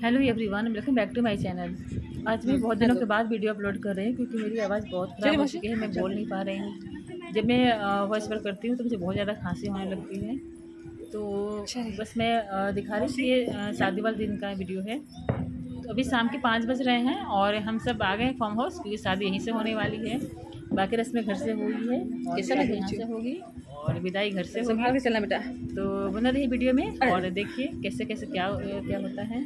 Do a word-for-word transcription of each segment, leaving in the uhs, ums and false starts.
Hello everyone, welcome back to my channel. आज मैं बहुत दिनों के बाद वीडियो अपलोड कर रही हूँ क्योंकि मेरी आवाज़ बहुत ख़राब हो चुकी है। मैं बोल नहीं पा रही हूँ। जब मैं वॉइस ओवर करती हूँ तो मुझे बहुत ज़्यादा खांसी होने लगती है। तो बस मैं अ, दिखा रही थी, ये अ, शादी वाले दिन का वीडियो है। तो अभी शाम के पाँच बज रहे हैं और हम सब आ गए हैं फार्म हाउस क्योंकि शादी यहीं से होने वाली है। बाकी रस्में घर से हुई है और शादी यहाँ से होगी और विदाई घर से होगी। चलना बेटा। तो बना रही वीडियो में और देखिए कैसे कैसे क्या क्या होता है।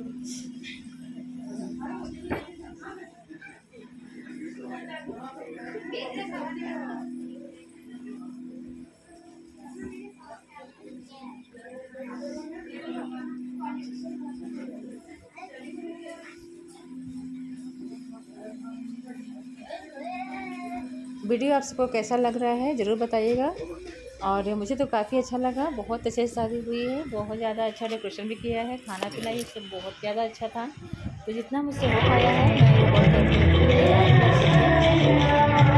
वीडियो आप सबको कैसा लग रहा है ज़रूर बताइएगा। और मुझे तो काफ़ी अच्छा लगा, बहुत अच्छे से शादी हुई है, बहुत ज़्यादा अच्छा डेकोरेशन भी किया है, खाना पीना ये सब बहुत ज़्यादा अच्छा था। तो जितना मुझसे हो पाया है मैं बहुत करती हूँ।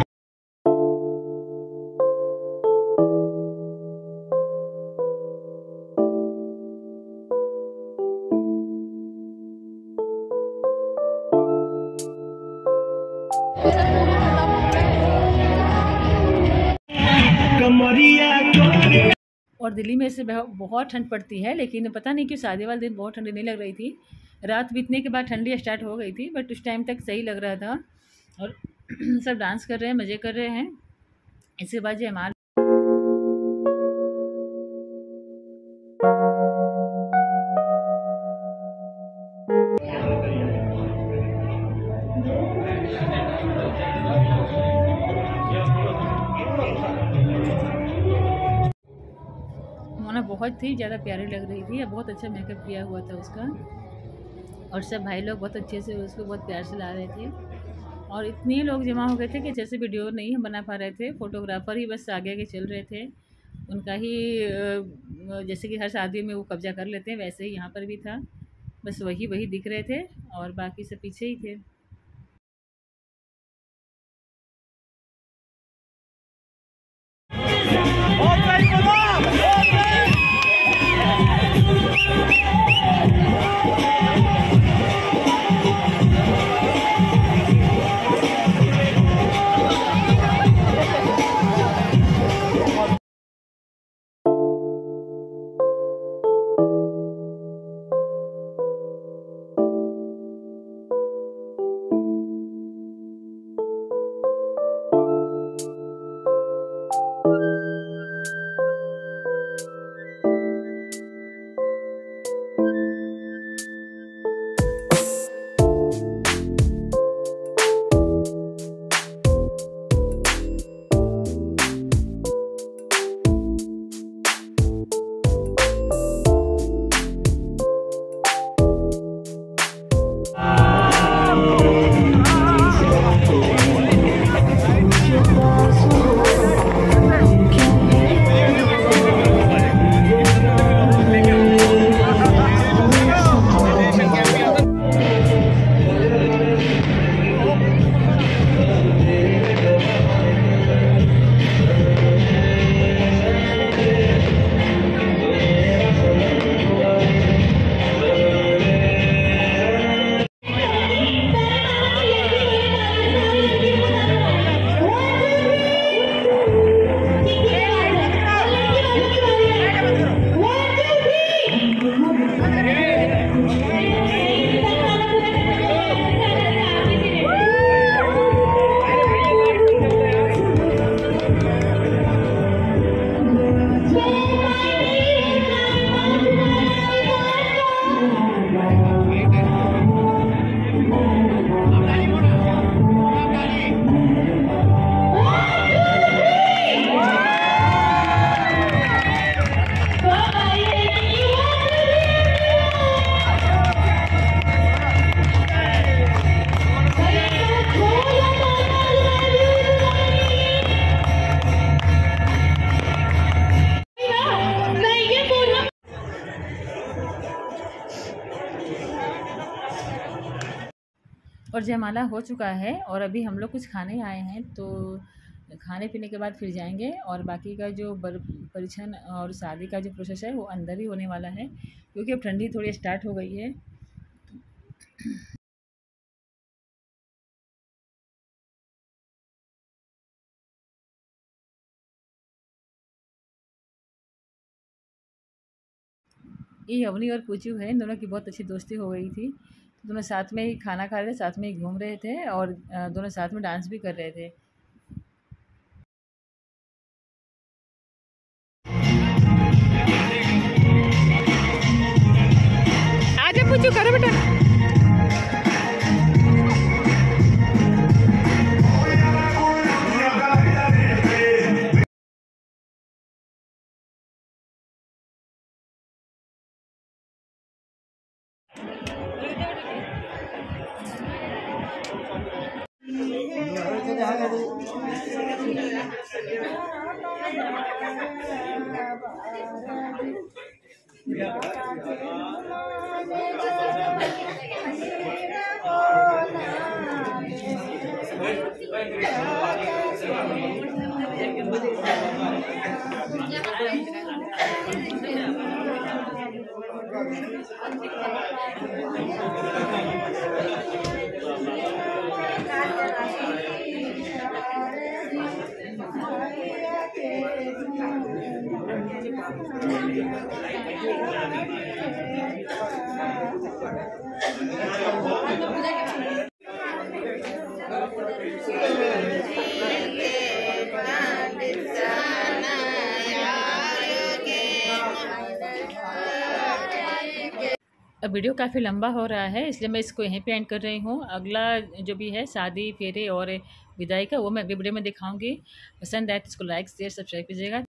और दिल्ली में से बहुत ठंड पड़ती है, लेकिन पता नहीं क्यों शादी वाले दिन बहुत ठंडी नहीं लग रही थी। रात बीतने के बाद ठंडी स्टार्ट हो गई थी, बट उस टाइम तक सही लग रहा था। और सब डांस कर रहे हैं, मज़े कर रहे हैं। इसके बाद जयमाल मोना बहुत ही ज़्यादा प्यारी लग रही थी, बहुत अच्छा मेकअप किया हुआ था उसका। और सब भाई लोग बहुत अच्छे से उसको बहुत प्यार से ला रहे थे। और इतने लोग जमा हो गए थे कि जैसे वीडियो नहीं हम बना पा रहे थे, फोटोग्राफर ही बस आगे आगे चल रहे थे। उनका ही जैसे कि हर शादी में वो कब्जा कर लेते हैं, वैसे ही यहाँ पर भी था। बस वही वही दिख रहे थे और बाकी सब पीछे ही थे। और जयमाला हो चुका है और अभी हम लोग कुछ खाने आए हैं, तो खाने पीने के बाद फिर जाएंगे। और बाकी का जो बर परिछन और शादी का जो प्रोसेस है वो अंदर ही होने वाला है, क्योंकि अब ठंडी थोड़ी स्टार्ट हो गई है। ये अवनी और पूछू है, इन दोनों की बहुत अच्छी दोस्ती हो गई थी। तो दोनों साथ में ही खाना खा रहे थे, साथ में ही घूम रहे थे और अ, दोनों साथ में डांस भी कर रहे थे। आजा पूछू, करो बेटा। अब वीडियो काफ़ी लंबा हो रहा है, इसलिए मैं इसको यहीं पे एंड कर रही हूँ। अगला जो भी है शादी फेरे और विदाई का, वो मैं अगले वीडियो में दिखाऊंगी। पसंद आए तो इसको लाइक शेयर सब्सक्राइब कीजिएगा।